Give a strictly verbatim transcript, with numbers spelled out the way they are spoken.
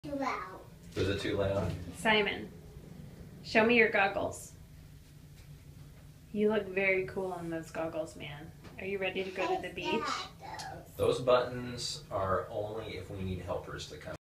Too loud. Was it too loud? Simon, show me your goggles. You look very cool in those goggles, man. Are you ready to go to the beach? Those buttons are only if we need helpers to come.